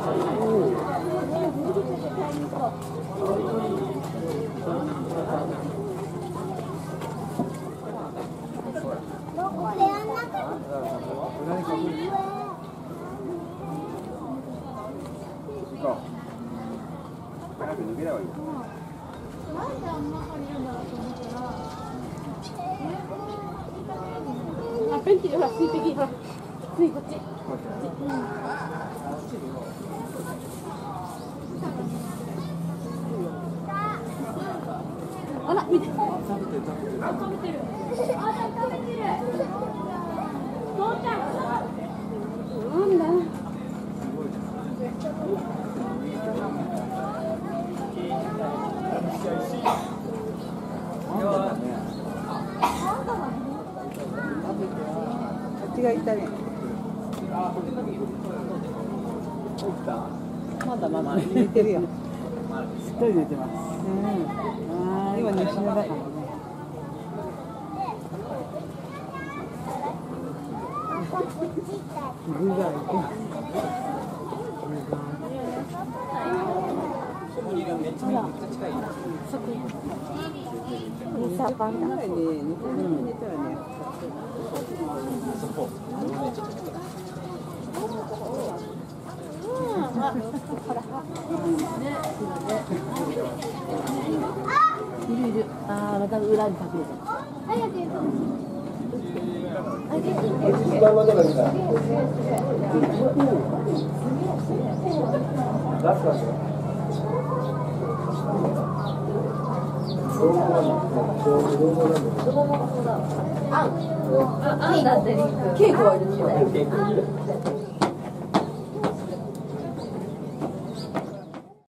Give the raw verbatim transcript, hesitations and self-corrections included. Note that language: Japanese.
あ、ペンチでほら水滴ほら水こっち。あら見て。食べてる食べてる。あ、食べてる。父ちゃん。なんだ。 違いたね。まだまだ寝てるよ。しっかり寝てます。うん。ああ、今西野だからね。具がいて。にさパンだ。ね、にかい寝たらね。いるいる。ああ、また裏に隠れて。早く。あん、あんだって、稽古はいるんですよ。